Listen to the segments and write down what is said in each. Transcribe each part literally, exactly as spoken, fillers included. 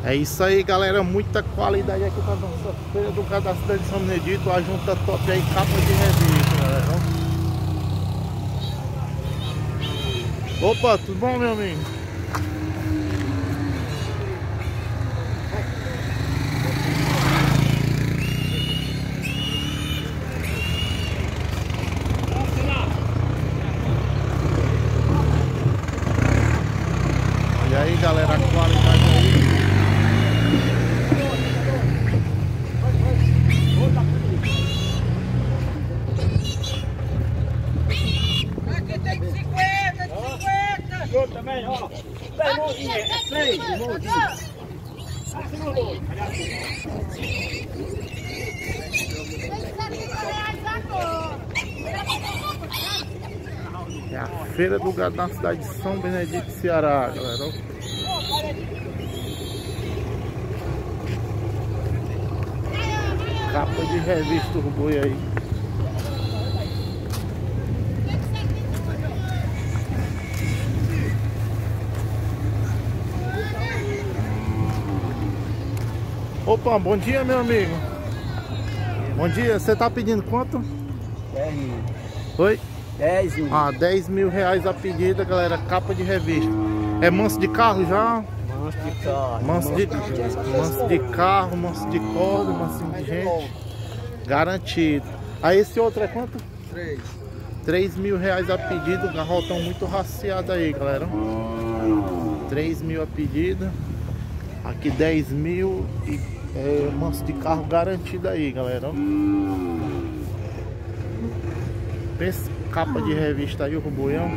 É isso aí, galera, muita qualidade aqui pra nossa feira do gado da cidade de São Benedito. A junta top aí, capa de revista, galera. Opa, tudo bom, meu amigo? Olha aí, galera, a qualidade aí. Aqui tem cinquenta, cinquenta. Eu também, ó. Tem mãozinha, é três, mãozinha. Assim não vou. É a feira do gado na cidade de São Benedito, Ceará, galera. Capa de revista o boi aí. Opa, bom dia, meu amigo. Bom dia, você tá pedindo quanto? dez mil. Oi? dez mil. Ah, dez mil reais a pedida, galera. Capa de revista. É manso de carro já? Manso de carro. Manso de, manso de carro, manso de corda, manso de gente. Garantido. Aí esse outro é quanto? três. três mil reais a pedida. Garrotão muito raciado aí, galera. três mil a pedida. Aqui dez mil e é, manso de carro garantido aí, galera. Pensa, capa de revista aí, o boião.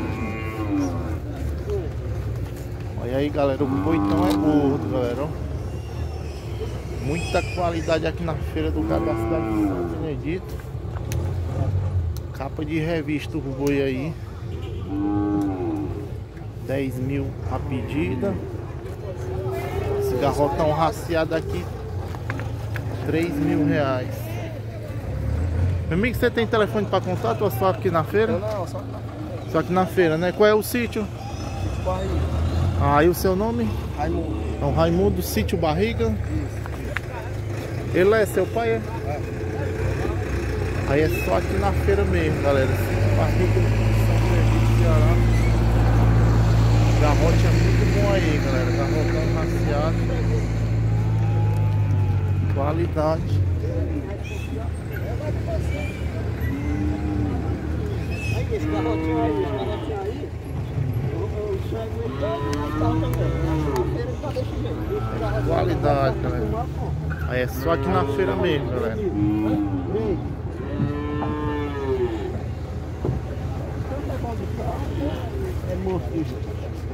Olha aí, galera, o boitão é gordo, galera. Muita qualidade aqui na feira do gado da cidade de São Benedito. Capa de revista o boi aí. dez mil a pedida. Esse garrotão raciado aqui, três mil reais. Meu amigo, você tem telefone para contato ou só aqui na feira? Não, só aqui na feira. Só aqui na feira, né? Qual é o sítio? Sítio Barriga. Ah, e o seu nome? Raimundo. É o Raimundo, Sítio Barriga. Ele é seu pai, é? É. Aí é só aqui na feira mesmo, galera. Sítio Barriga, São Benedito, Ceará. Garrote é muito bom aí, galera. Garrotão raciado. Qualidade. Esse garrotinho aí, esse garrotinho aí, eu chego e pego também. Na feira tá desse jeito. Qualidade, galera. Aí é só aqui na feira mesmo, galera. É monstro.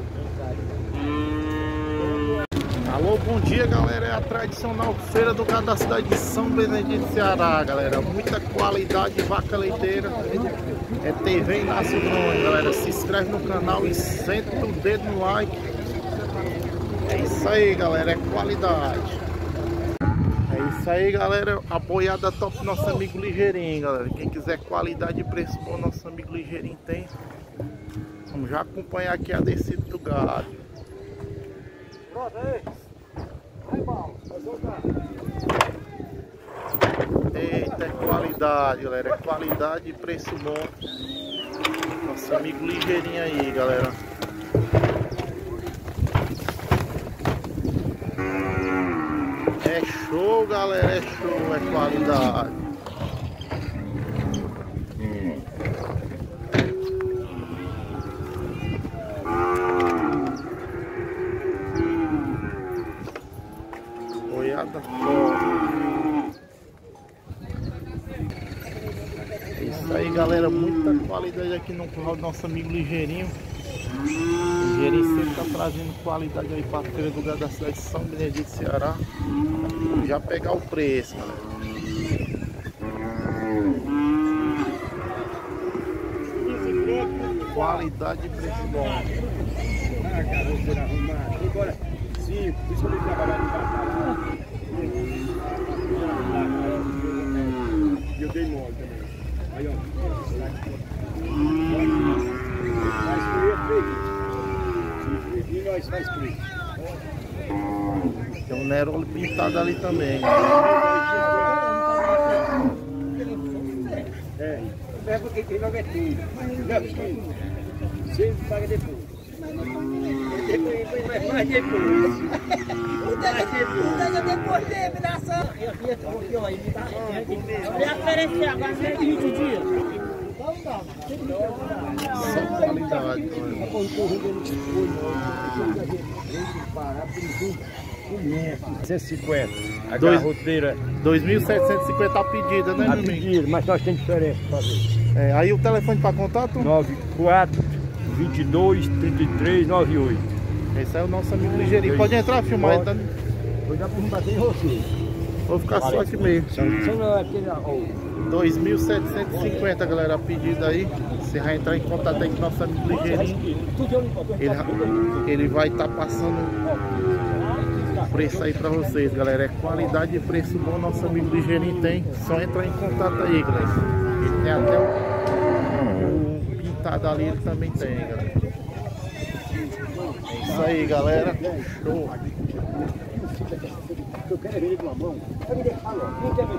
Alô, bom dia, galera. É a tradicional feira do gado da cidade de São Benedito, Ceará, galera. Muita qualidade, vaca leiteira. É T V Inácio Drone, galera. Se inscreve no canal e senta o dedo no like. É isso aí, galera. É qualidade. É isso aí, galera. A boiada top do nosso amigo Ligeirinho, galera. Quem quiser qualidade e preço bom, nosso amigo Ligeirinho tem. Vamos já acompanhar aqui a descida do gado. Pronto, aí. Vai, mal. Vai soltar. Eita, é qualidade, galera. É qualidade e preço bom. Nosso amigo Ligeirinho aí, galera. É show, galera. É show, é qualidade. Boiada top. É isso aí, galera. Muita qualidade aqui no canal do nosso amigo Ligeirinho. Ligeirinho sempre tá trazendo qualidade aí para a feira do gado da cidade de São Benedito, Ceará. Vamos já pegar o preço, galera. Qualidade e preço bom. Ah, cara, vou tirar arrumar. Agora, cinco. Por isso que eu vou trabalhar no batalha. E eu dei mole também. Aí, ó. Vai escolher feito. E nós faz preço. Tem um Neroli pintado ali também. É, é porque quem joga é tudo. Sempre paga depois. Depois, mais depois. Depois de eliminação. Aqui, ó, ele tá. Olha a diferença agora, é vinte dias. Só qualidade, mano. cento e cinquenta. A Dois- garroteira dois mil setecentos e cinquenta a pedida, né, a meu amigo? pedir, mas nós temos diferença pra fazer. É, aí o telefone para contato? nove quatro, vinte e dois, trinta e três, noventa e oito. Esse é o nosso amigo Ligeirinho. Pode entrar, filmar aí, tá? Vou dar pra bater em você. Vou ficar só aqui mesmo. Só não é porque ó, dois mil setecentos e cinquenta, galera, a pedida aí. Você vai entrar em contato aí com o nosso amigo Ligeirinho. Ele, ele vai estar passando o preço aí pra vocês, galera. É qualidade e preço bom, nosso amigo Ligeirinho tem. Só entrar em contato aí, galera. Ele tem até o, o pintado ali, ele também tem, galera. É isso aí, galera. Show. eu quero ver ele com a mão. Vai me deixar logo. Quem quer ver?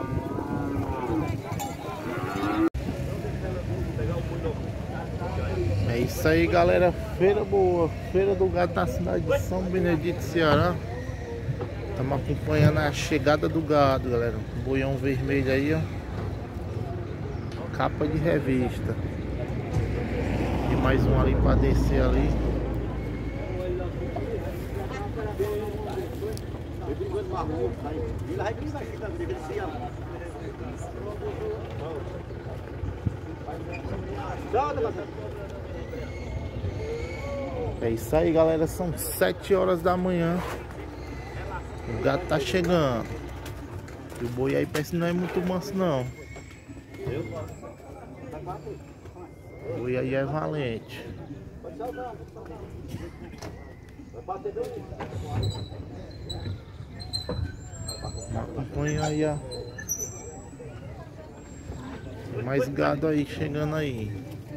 É isso aí, galera. Feira boa. Feira do gado na cidade de São Benedito, Ceará. Estamos acompanhando a chegada do gado, galera. Boião vermelho aí, ó. Capa de revista. E mais um ali para descer ali. É isso aí, galera. São sete horas da manhã. O gato tá chegando. E o boi aí parece que não é muito manso, não. O boi aí é valente. Acompanha aí, ó. Tem mais gado aí chegando aí.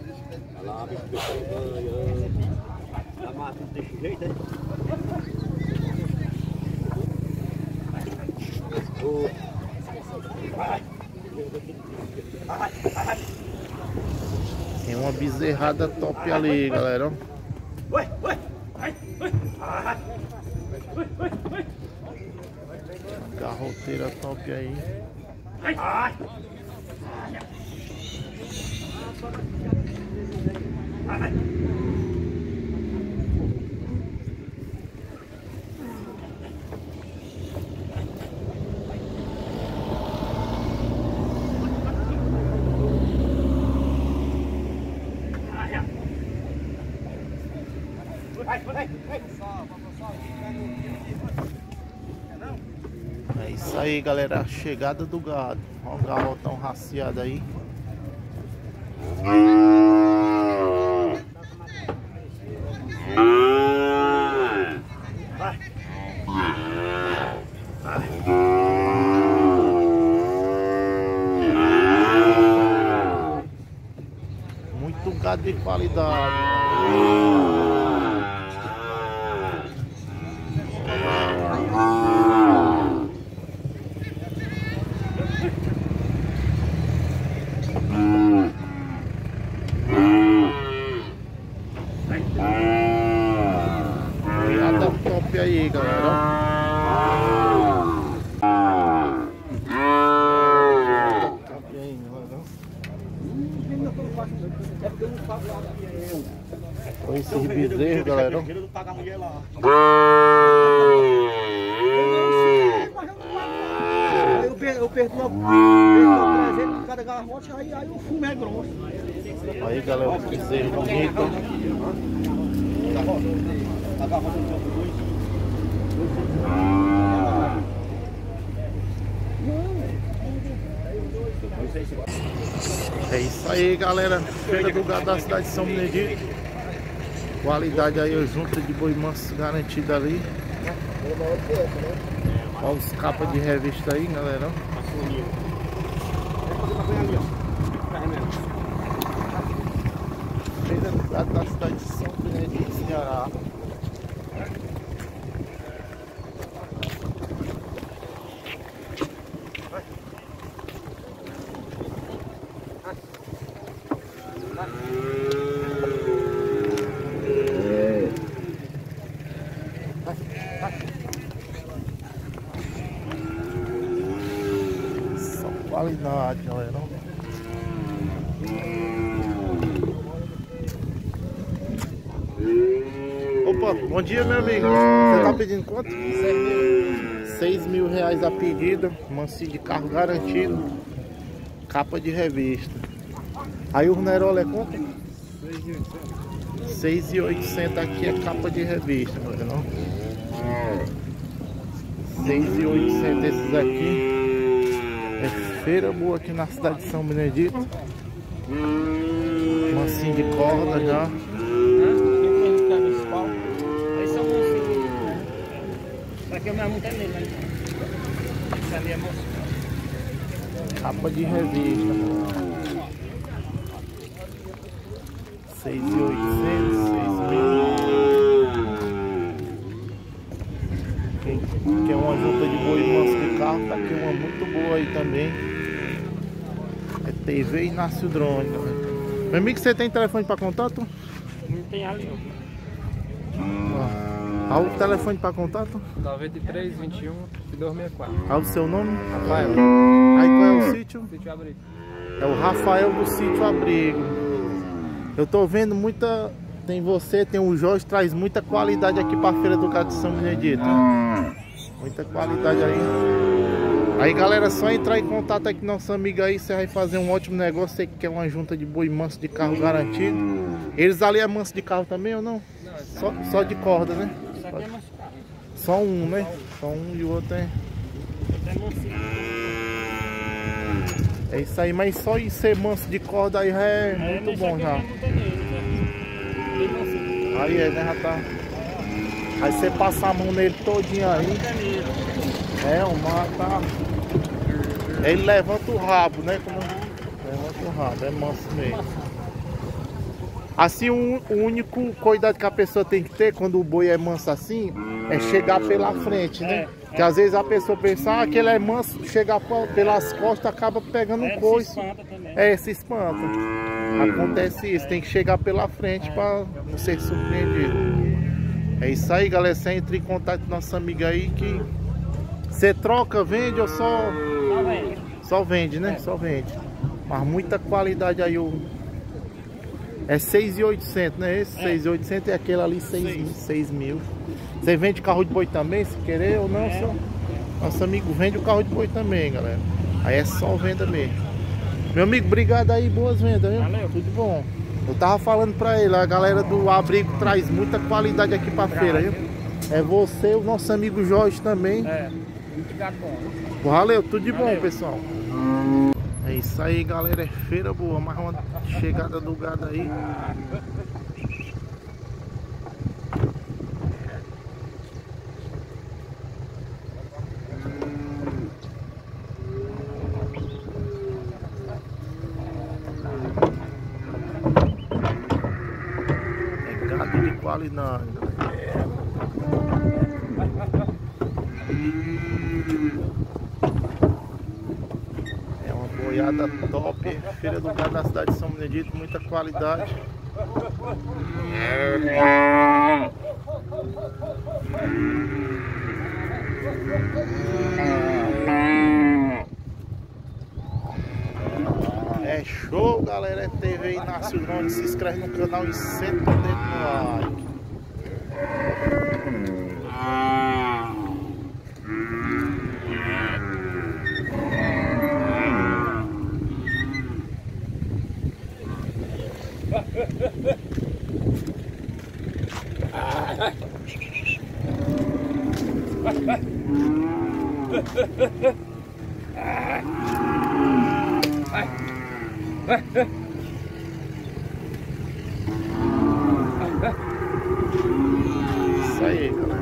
Tem uma bezerrada top ali, galera. Garroteira top aí. É isso aí, galera. A chegada do gado. Olha o garrotão raciado aí. Muito gado de qualidade. Olhada top aí, galera. Top aí, galera. Olha esses bezerros, galera. Eu perco, eu perco logo trezentos cada garrote, aí, aí o fumo é grosso. Aí, galera, os bezerros bonitos. É isso aí, galera. Feira do gado da cidade de São Benedito. Qualidade aí, junta de boi manso garantida ali. Olha os capas de revista aí, galera. Feira do gado da cidade de São Benedito, Ceará. qualidade, galera. Opa, bom dia, meu amigo. Você tá pedindo quanto? seis mil reais a pedida. Mansinho de carro garantido. Capa de revista. Aí o Nerola é quanto? seis mil e oitocentos aqui é capa de revista, galera. Não? seis mil e oitocentos esses aqui. É feira boa aqui na cidade de São Benedito. Mansinho de corda já. Capa de revista. seis mil e oitocentos, seis mil. Quem quer uma junta de boi manso de carro, tá aqui uma muito boa aí também. É T V Inácio Drone. Meu amigo, você tem telefone para contato? Não tem ali. Ah, o telefone para contato? noventa e três, vinte e um, dois sessenta e quatro. Ah, o seu nome? Rafael. Aí qual é o sítio? Sítio Abrigo. É o Rafael do Sítio Abrigo. Eu tô vendo muita... Tem você, tem o Jorge, traz muita qualidade aqui pra Feira do Gado de São Benedito. Muita qualidade aí. Aí, galera, só entrar em contato aqui com nosso amigo aí, você vai fazer um ótimo negócio. Você que quer uma junta de boi manso de carro garantido. Eles ali é manso de carro também ou não? Não, Só, só de corda, né? isso aqui é manso de carro. Só um, né? Só um e o outro é... É mansinho. É isso aí, mas só em ser manso de corda aí já é, É, muito bom já. Aí é, né, já tá. Aí você passa a mão nele todinho aí. É, o mar tá. Ele levanta o rabo, né? Como... Levanta o rabo, é manso mesmo. Assim, o, o único cuidado que a pessoa tem que ter quando o boi é manso assim é chegar pela frente, né? Que às vezes a pessoa pensa ah, que ele é manso, chegar pelas costas acaba pegando um coice. É, se espanta. Acontece isso, tem que chegar pela frente para não ser surpreendido. É isso aí, galera. Você entra em contato com nossa amiga aí que você troca, vende ou só. Só vende. Só vende, né? Só vende. Mas muita qualidade aí. O... É seis mil e oitocentos, né? Esse seis mil e oitocentos é aquele ali seis mil. Você vende carro de boi também, se querer ou não? É. Só... Nosso amigo vende o carro de boi também, galera. Aí é só venda mesmo. Meu amigo, obrigado aí, boas vendas, viu? Valeu. Tudo bom. Eu tava falando pra ele, a galera do Abrigo traz muita qualidade aqui pra feira, viu? É você, o nosso amigo Jorge também. É, muito bom. Valeu, tudo de Valeu. bom, pessoal. É isso aí, galera, é feira boa, mais uma chegada do gado aí. É gado de qualidade. É uma boiada top, feira do gado da cidade de São Benedito, muita qualidade. É show, galera, é T V Inácio Drone, se inscreve no canal e senta o dedo no like. Isso aí, galera.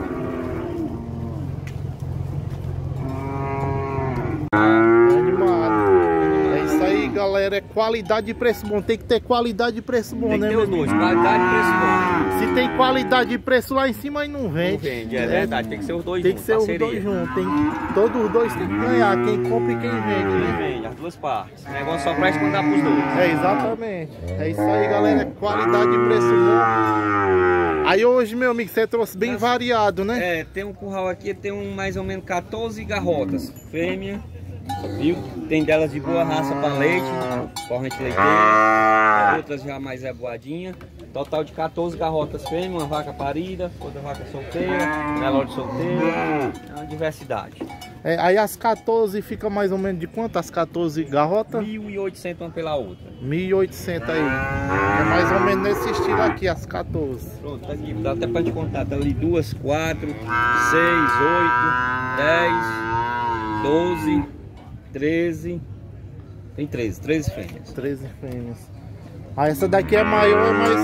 Animado. É isso aí, galera. É qualidade e preço bom. Tem que ter qualidade e preço bom, Tem que né, ter meu os dois, amigo? qualidade e preço bom. Se tem qualidade e preço lá em cima, aí não vende. Não vende, é verdade, tem que ser os dois Tem juntos, que ser os parceria. dois juntos. Tem, todos os dois tem que ganhar. Quem compra e quem vende, Quem né? vende, as duas partes. O negócio só presta mandar pros dois. É, exatamente. É isso aí, galera. Qualidade e preço bom. Aí hoje, meu amigo, você trouxe bem variado, né? É, tem um curral aqui, tem um mais ou menos quatorze garrotas. Fêmea, viu? Tem delas de boa raça para leite, corrente leiteira, outras já mais eboadinha. Total de quatorze garrotas fêmeas, uma vaca parida, outra vaca solteira, Nelore solteira, é uma diversidade. É, aí as quatorze fica mais ou menos de quanto? As quatorze garrotas? mil e oitocentos uma pela outra. mil e oitocentos aí. É mais ou menos nesse estilo aqui, as quatorze. Pronto, tá aqui, dá até pra te contar. Tá ali duas, quatro, seis, oito, dez, doze, treze. Tem treze, treze fêmeas. treze fêmeas. Ah, essa daqui é maior, mas...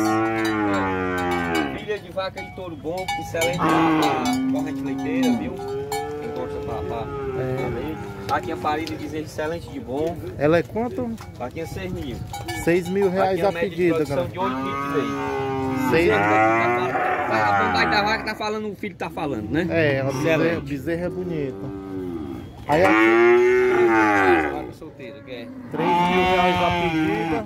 Filha de vaca de touro bom, excelente pra corrente leiteira, viu? Quem gosta pra, pra, É. pra leite. Vaquinha parida de excelente de bom. Ela é quanto? Vaquinha seis mil. seis mil reais Vaquinha a média de pedida, produção galera. de oito litros de leite. Seis... A pai da vaca tá falando, o filho tá falando, né? É, a bezerra, Excelente. bezerra é bonita. Aí aqui, Vaca solteira, que é três mil reais a pedida.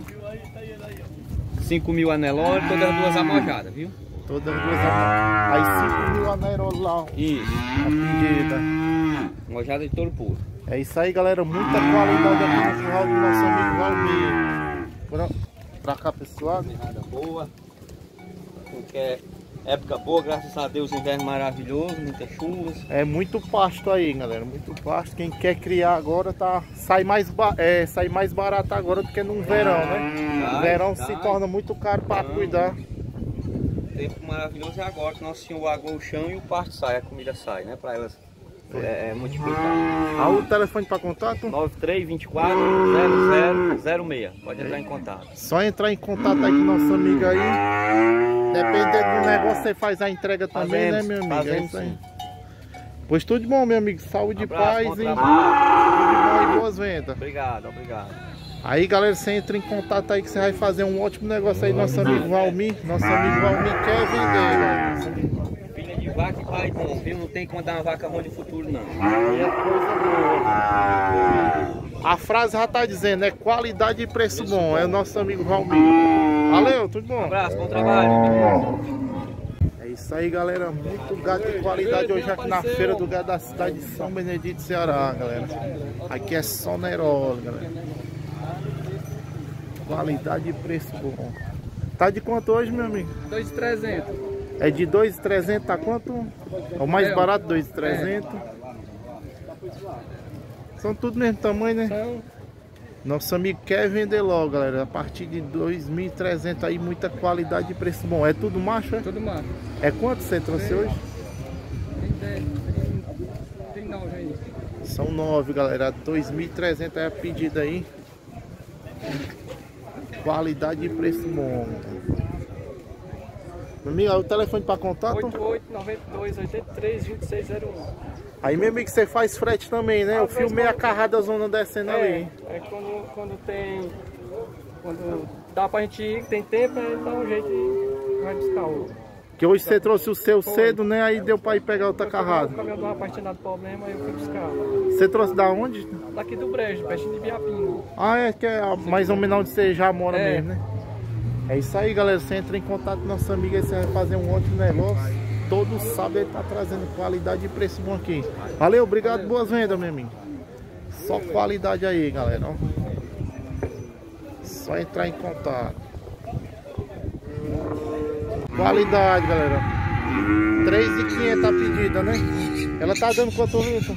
cinco mil a Nelore, todas as duas amojadas, viu? Todas as duas. Aí cinco mil a Nelore lá, Isso. a pedida. Mojada de touro puro. É isso aí, galera. Muita qualidade aqui no curral do nosso amigo Valmir. Pra, pra cá, pessoal. Nada boa. Qualquer época boa, graças a Deus, inverno maravilhoso, muitas chuvas. É muito pasto aí, galera. Muito pasto. Quem quer criar agora tá sai mais, ba... é, sai mais barato agora do que no verão, né? Vai, verão vai. se torna muito caro para cuidar. O tempo maravilhoso é agora, que Nosso Senhor aguou o chão e o pasto sai, a comida sai, né? Para elas é, é, multiplicar. Ah, o telefone para contato? nove três, vinte e quatro, zero zero zero seis. Pode entrar em contato. Só entrar em contato aí com nosso amigo aí. Dependendo do negócio, você faz a entrega também, Fazemos, né, meu amigo? fazemos É isso aí. sim. Pois tudo de bom, meu amigo. Saúde, Abraço, paz bom e tudo trabalho. de bom e boas vendas. Obrigado, obrigado. Aí, galera, você entra em contato aí que você vai fazer um ótimo negócio aí. Nosso amigo Valmir. Nosso amigo Valmir quer vender, galera. Nosso amigo- Filha de vaca e pai bom, viu? Não tem como dar uma vaca ruim de futuro, não. Aí é coisa boa. A frase já tá dizendo, é qualidade e preço bom. É o nosso amigo Valmir. Valeu, tudo bom? Um abraço, bom trabalho. É isso aí, galera. Muito gado de qualidade hoje aqui na feira do gado da cidade de São Benedito, Ceará, galera. Aqui é só Nerol, galera. Qualidade e preço bom. Tá de quanto hoje, meu amigo? dois mil e trezentos. É de dois mil e trezentos, tá quanto? É o mais É, barato, dois mil e trezentos. São tudo mesmo tamanho, né? São Nosso amigo quer vender logo, galera. A partir de dois mil e trezentos aí, muita qualidade e preço bom. É tudo macho, é? tudo macho. É quanto você trouxe hoje? Tem dez, tem, tem nove aí. São nove, galera. dois mil e trezentos é a pedida aí. Qualidade e preço bom. Meu amigo, o telefone para contato? oito oito nove dois oito três dois seis zero um. Aí, meu amigo, você faz frete também, né? Eu filmei a carrada da zona descendo ali. É, é quando, quando tem. Quando dá pra gente ir, tem tempo, aí dá um jeito e vai buscar o. Que hoje você trouxe o seu cedo, né? Aí deu para ir pegar outra O carrada. caminhão do rapaz tinha dado problema, aí eu fui buscar. Você trouxe da onde? Daqui do Brejo, pertinho de Biapinho. Ah, é que é mais ou menos onde você já mora É. mesmo, né? É isso aí, galera. Você entra em contato com nosso amigo aí, você vai fazer um ótimo negócio. Todo sábado ele tá trazendo qualidade e preço bom aqui. Valeu, obrigado, Valeu. boas vendas, meu amigo. Só qualidade aí, galera. Ó. Só entrar em contato. Qualidade, galera. três mil e quinhentos a pedida, né? Ela tá dando quanto litro?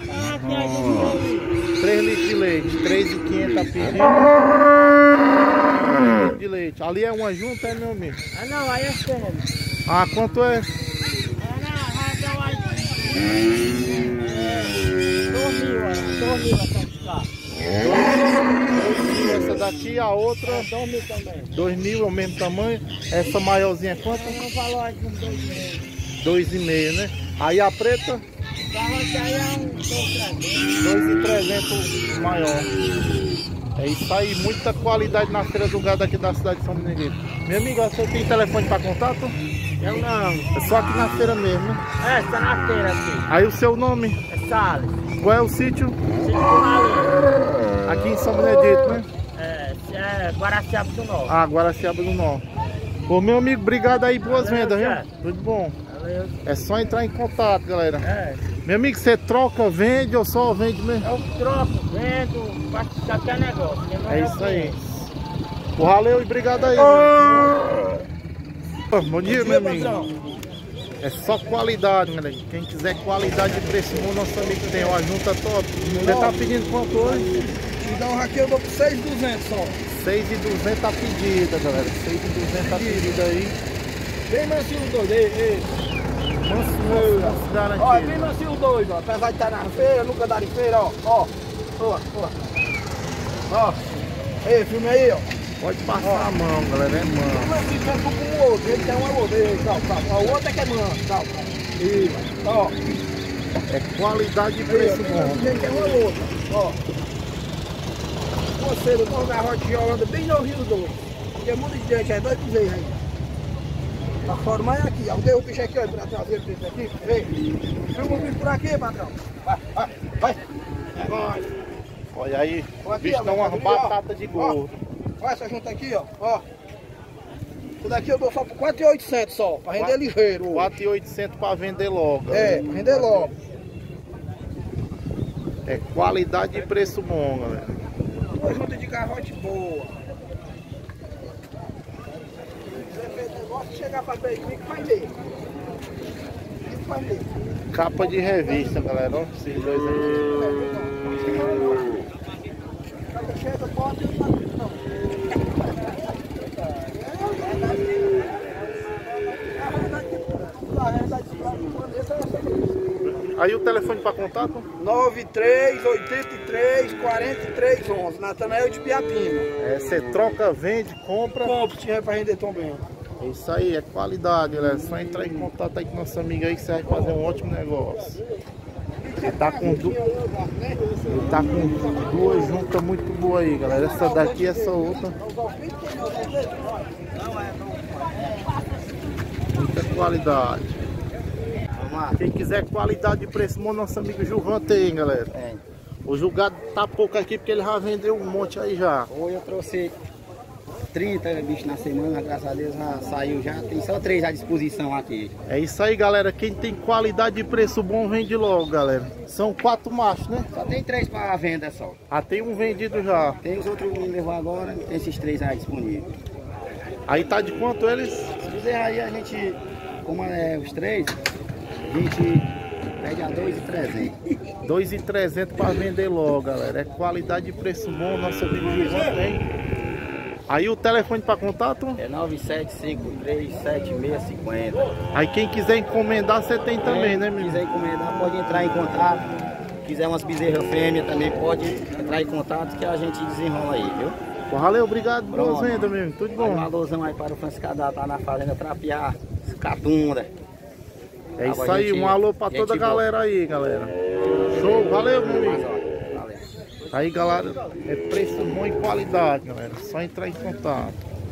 três litros de leite. três mil e quinhentos a pedida. três litros de leite. Ali é uma junta, é, meu amigo? Ah, não, aí é fêmea. Ah, quanto é? É na razão aí. dois mil, ó. dois mil até buscar. Essa daqui, a outra, dois mil também. dois mil, é o mesmo tamanho. Essa maiorzinha é quanto? Tem um valor aí de uns dois mil. dois e meio, né? Aí a preta, Carroça aí é um dois trezentos. dois mil e trezentos maior. É isso aí, muita qualidade na feira do gado aqui da cidade de São Benedito. Meu amigo, você tem telefone para contato? Eu não. É só aqui na feira mesmo, né? É, tá na feira aqui. Aí o seu nome? É Salles. Qual é o sítio? Sítio Curralinho. Aqui em São Benedito, né? É, é Guaraciaba do Norte. Ah, Guaraciaba do Norte. Ô, meu amigo, obrigado aí, boas Valeu, vendas, viu? Zé. Tudo bom. Valeu. É só entrar em contato, galera. É. Meu amigo, você troca, vende ou só vende mesmo? Eu troco, vendo, faço qualquer negócio. É isso aí. Valeu e obrigado aí. Bom dia, meu amigo. É só qualidade, galera. Quem quiser qualidade de preço bom, nosso amigo tem uma junta top. Você tá pedindo quanto hoje? Então aqui eu dou por seis mil e duzentos só. seis mil e duzentos a pedida, galera. seis mil e duzentos a pedida aí. Bem mansinho os dois, ei, ei. Manso, manso garantido. Ó, bem mansinho os dois, ó. Apesar de estar na feira, nunca dar em feira, ó. Ó, ó, ó. Ó. Ei, filme aí, ó. Pode passar ó a mão, galera. É mão. Bem mansinho, tanto como o outro. Ele tem uma outra. Ei, calma, calma. Ó, o outro é que é manso, calma. Isso, ó. É qualidade e preço bom. Ele tem uma outra, ó. Você, eu tô garrote de Holanda bem no Rio dois. Tem muito de gente, é dois cruzeiros aí. A forma é aqui, eu dei o bicho aqui, ó, pra trazer o bicho aqui. Ei, filma o bicho por aqui, patrão. Vai, vai, vai. É nóis. Olha aí, Aqui, o bicho ó, dá uma aqui, batata ó. de gordo. Olha essa junta aqui, ó. Ó. Isso daqui eu dou só por quatro mil e oitocentos só, pra render ligeiro. quatro mil e oitocentos pra vender logo. É, pra render logo. É qualidade e preço bom, galera. Uma junta de garrote boa. Você fez negócio de chegar pra bem comigo, faz mesmo. Isso faz mesmo. Capa de revista, galera. Ó, esses dois aí. Chega, pode ir pra mim, não. Aí o telefone para contato? nove três oito três quatro três um um, Natanael de Piapina. É, você troca, vende, compra. Compre, tinha para render também. É isso aí, é qualidade, galera. É só entrar em contato aí com nossa amiga aí que você vai fazer um ótimo negócio. Ele tá com, du... Ele tá com duas juntas muito boas aí, galera. Essa daqui e essa outra. Muita qualidade. Quem quiser qualidade de preço bom, nosso amigo Gilvan tem, galera. Tem. O julgado tá pouco aqui porque ele já vendeu um monte aí já. Hoje eu trouxe trinta bichos na semana, graças a Deus já saiu já. Tem só três à disposição aqui. É isso aí, galera. Quem tem qualidade de preço bom, vende logo, galera. São quatro machos, né? Só tem três para venda só. Ah, tem um vendido já. Tem os outros que me levou agora, tem esses três aí disponíveis. Aí tá de quanto eles? Se quiser aí a gente, como é os três, a gente pede a dois mil e trezentos. dois mil e trezentos para vender logo, galera. É qualidade de preço bom, nosso amigo Gilvan tem. Aí o telefone para contato? É nove sete cinco três sete seis cinco zero. Aí quem quiser encomendar, você tem também, é, né, meu? quiser encomendar, pode entrar em contato. Quiser umas bezerras fêmea também, pode entrar em contato que a gente desenrola aí, viu? Valeu, obrigado. Boas Pronto. vendas, mesmo. Tudo bom. Um alusão aí para o Francisco Cadá, tá na fazenda Trapiá, Catunda. É isso aí, um alô pra toda a galera aí, galera. Show, valeu, meu amigo. Valeu. Aí, galera, é preço bom e qualidade, galera. Só entrar em contato.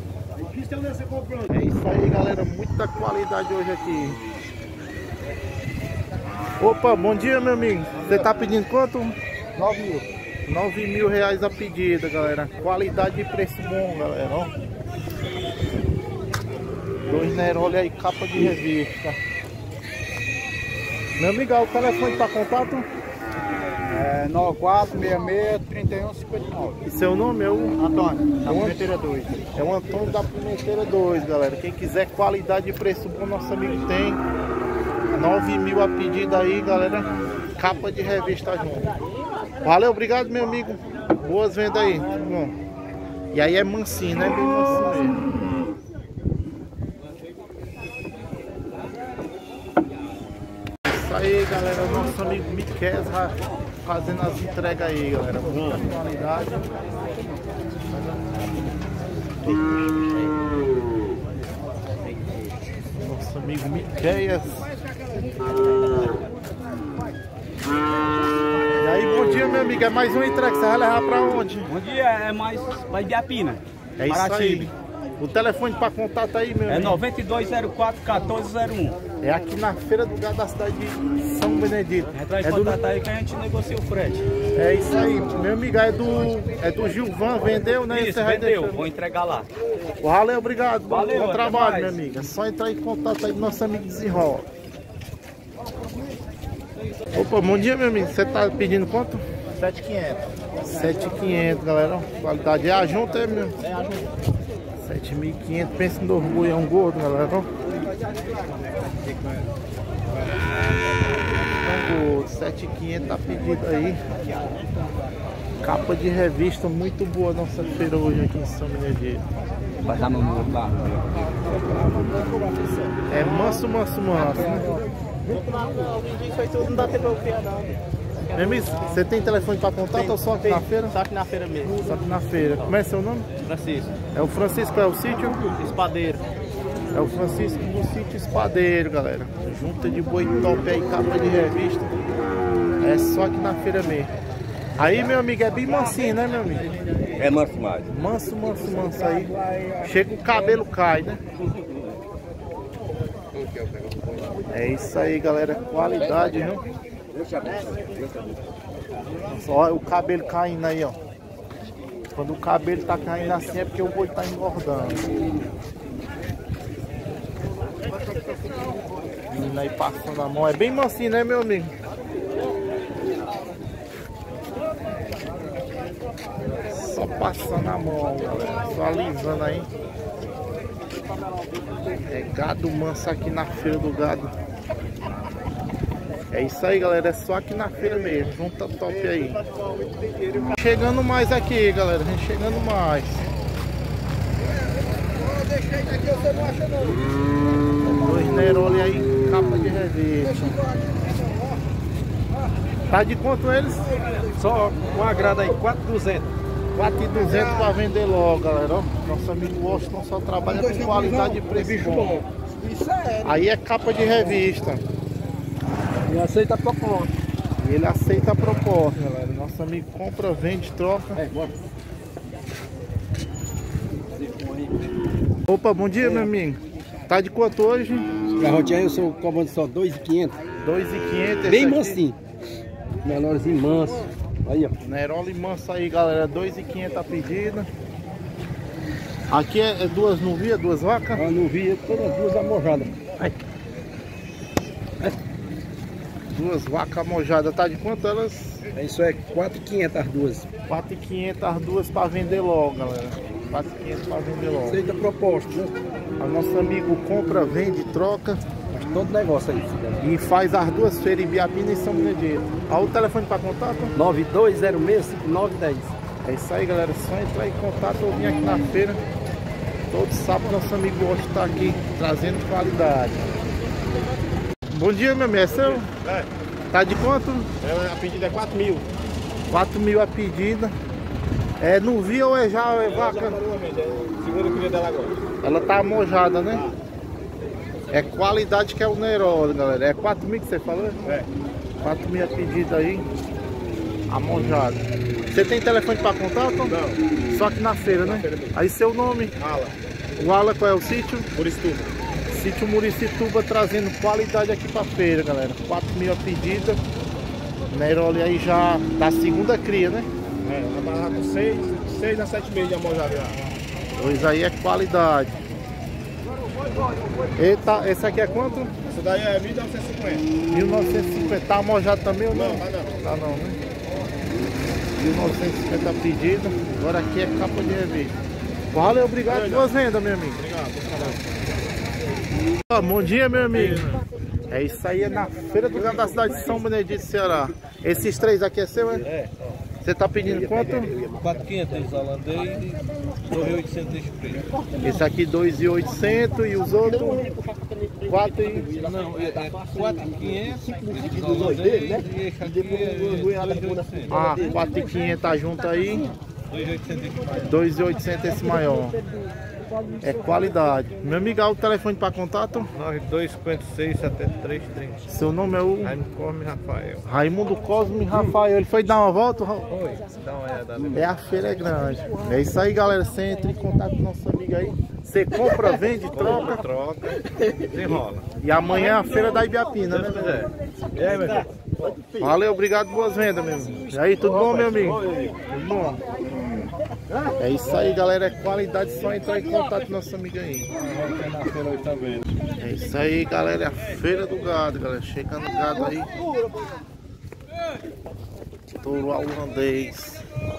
É isso aí, galera. Muita qualidade hoje aqui. Opa, bom dia, meu amigo. Você tá pedindo quanto? nove mil. nove mil reais a pedida, galera. Qualidade e preço bom, galera. Ó. Dois Neroli aí, capa de revista. Meu amigo, o telefone para contato? É nove quatro seis seis três um cinco nove. E seu nome é o Antônio, da É o Pimenteira dois. É o Antônio da Pimenteira dois, galera. Quem quiser qualidade e preço bom, nosso amigo tem. nove mil a pedida aí, galera. Capa de revista junto. Valeu, obrigado, meu amigo. Boas vendas aí. Tudo bom. E aí é mansinho, né? Bem mansinho mesmo. Isso aí, galera. Nosso amigo Miquel fazendo as entregas aí, galera. Muita qualidade. Nosso amigo Miqueias. E aí, bom dia, meu amigo. É mais uma entrega. Você vai levar pra onde? Bom dia, é mais vai de Apina. É isso aí. O telefone para contato aí, meu É amigo. nove dois zero quatro, um quatro zero um. É aqui na Feira do Gado da cidade de São Benedito. Entra em É, contato do... aí que a gente negocia o frete. é isso aí, meu amigo. É do, é do Gilvan, vendeu, né? Isso, Você vai vendeu, deixando. vou entregar lá. Valeu, obrigado. Bom, Valeu, bom até trabalho, mais. meu amigo. É só entrar em contato aí com nosso amigo Desenrola. Opa, bom dia, meu amigo. Você tá pedindo quanto? sete mil e quinhentos. sete mil e quinhentos, galera. Qualidade é a junta, é mesmo? É a junta. sete mil e quinhentos. Pensa no orgulho, é um gordo, galera. É um gordo. sete mil e quinhentos tá pedido aí. Capa de revista muito boa nossa feira hoje aqui em São Benedito. Vai dar no mundo lá. É manso, manso, manso, né? Não dá tempo pra eu criar, não. Meu amigo, você tem telefone para contato ou só aqui na feira? Só aqui na feira mesmo. Só aqui na feira. Como é seu nome? Francisco. É o Francisco, é o sítio? Espadeiro. É o Francisco do sítio Espadeiro, galera. Junta de boi top aí, capa de revista. É só aqui na feira mesmo. Aí, meu amigo, é bem mansinho, né, meu amigo? É manso mais. Manso, manso, manso aí. Chega o cabelo cai, né? É isso aí, galera. Qualidade, viu? Só o cabelo caindo aí, ó. Quando o cabelo tá caindo assim é porque o boi tá engordando. Menina aí passando a mão. É bem mansinho, né, meu amigo? Só passando a mão, galera. Só alisando aí. É gado manso aqui na feira do gado. É isso aí, galera. É só aqui na feira mesmo. Junta top aí. Chegando mais aqui, galera. Vem chegando mais. Dois Neroli aí, capa de revista. Tá de quanto eles? Só um agrado aí, quatro mil e duzentos. quatro mil e duzentos para vender logo, galera. Ó, nosso amigo Washington só trabalha com qualidade e preço bom. Aí é capa de revista. E aceita a proposta. E ele aceita a proposta, galera. Nosso amigo compra, vende, troca. É, bora. Opa, bom dia, meu amigo. Tá de quanto hoje? Garrotinha eu sou comando só dois mil e quinhentos. dois mil e quinhentos. Bem mansinho. Menorzinho manso. Aí, ó. Neroli manso aí, galera. dois mil e quinhentos a pedida. Aqui é, é duas novias, duas vacas? Eu não vi todas duas amojadas. Duas vacas mojadas. Tá de quanto elas? Isso é quatro mil e quinhentos as duas. quatro mil e quinhentos as duas para vender logo, galera. quatro mil e quinhentos para vender logo. Aceita a proposta, né? O nosso amigo compra, vende, troca. Faz todo negócio aí, filho. E faz as duas feiras em Biapina e São Benedito. Olha o telefone para contato? nove dois zero seis cinco nove um zero. É isso aí, galera. Só entrar em contato ou vir aqui na feira. Todo sábado nosso amigo Washington está aqui trazendo qualidade. Bom dia, meu amigo. É seu? É. Tá de quanto? É, a pedida é quatro mil. quatro mil a pedida. É novia ou é já é vaca? Segunda cria dela agora. Ela tá mojada, né? É qualidade que é o Neroli, galera. É quatro mil que você falou? É. quatro mil a pedida aí. A mojada. Você tem telefone para contato? Não. Só que na feira, né? feira mesmo. Aí seu nome? Ala. O Ala, qual é o sítio? Muricituba. Sítio Muricituba trazendo qualidade aqui pra feira, galera. quatro mil a pedida. Neroli aí já da segunda cria, né? É, na barra com seis, seis a sete meses de amojada já. Pois aí é qualidade. Eita, esse aqui é quanto? Essa daí é mil novecentos e cinquenta. mil novecentos e cinquenta. Tá mojado também ou não? Não, tá não. Tá não, né? mil novecentos e cinquenta a pedida. Agora aqui é capa de revista. Valeu, obrigado. Boas vendas, meu amigo. Obrigado. Ah, bom dia, meu amigo. É isso aí, é na feira do gado da cidade de São Benedito, Ceará. Esses três aqui é seu, é? É. Você tá pedindo quanto? quatro mil e quinhentos holandês e dois mil e oitocentos de preço. Esse aqui dois mil e oitocentos e os outros quatro e... Não, é, é quatro mil e quinhentos holandês e esse aqui é dois mil e oitocentos. Ah, quatro mil e quinhentos tá junto aí. dois mil e oitocentos. dois mil e oitocentos esse maior. É qualidade. Meu amigo, o telefone para contato? nove dois cinco seis sete três três. Seu nome é o Raimundo Cosme Rafael. Raimundo Cosme Rafael. Ele foi dar uma volta? Oi, dá uma olhada ali. É, a feira é grande. É isso aí, galera. Você entra em contato com nosso amigo aí. Você compra, vende, troca. Troca, desenrola. E amanhã é a feira da Ibiapina, né? E aí, meu filho? Valeu, obrigado, boas vendas, meu amigo. E aí, tudo bom, meu amigo? Tudo bom? É isso aí, galera. É qualidade, só entrar em contato com nosso amigo aí. É isso aí, galera. É a feira do gado, galera. Chegando gado aí. Touro holandês.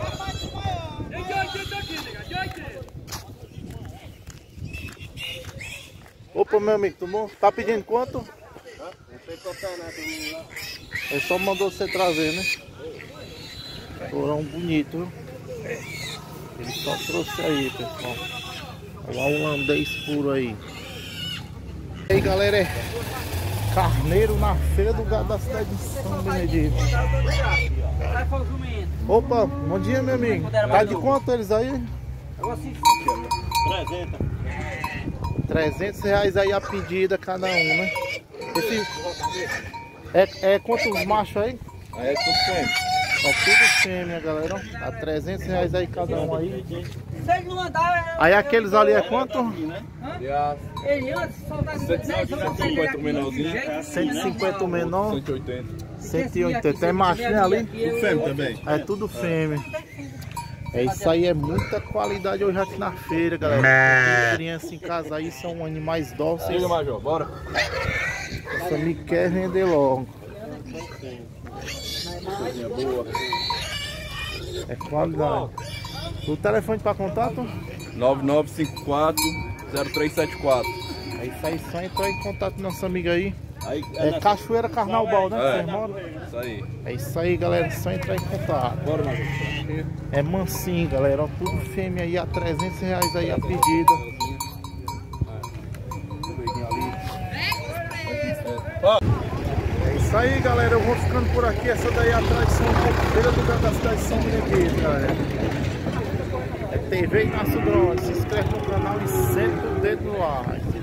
Opa, meu amigo, tudo bom? Tá pedindo quanto? Ele só mandou você trazer, né? Tourão bonito, viu? Ele só trouxe aí, pessoal. O holandês puro aí. E aí, galera, é carneiro na feira do gado da cidade de São Benedito. Opa, bom dia, meu amigo. Tá de quanto eles aí? trezentos reais aí a pedida cada um, né? Esse é, é quantos machos aí? Aí é tudo fêmea. Ó, tudo fêmea, galera. A trezentos reais aí cada um aí. Aí aqueles ali é quanto? cento e cinquenta o menorzinho. cento e cinquenta o menor. cento e oitenta. cento e oitenta. Tem machinha ali? Tudo fêmea também. É tudo fêmea. É isso aí, é muita qualidade hoje aqui na feira, galera. Tem criança em casa aí, são animais dóceis. Chega, Major, bora. Essa me quer vender logo. Coisinha boa. É qualidade. O telefone para contato? nove nove cinco quatro zero três sete quatro. É isso aí, só entrar em contato com nossa amiga aí. Aí, É Cachoeira Carnaubal, né? É. Vocês moram? Isso aí. É isso aí, galera. Só entrar em contato. Bora, Major. É mansinho, galera. Ó, tudo fêmea aí a trezentos reais aí a pedida. É isso aí, galera. Eu vou ficando por aqui. Essa daí é a tradição feira do gado da cidade de São Benedito, galera. É T V Inácio Drone. Se inscreve no canal e senta o dedo no like.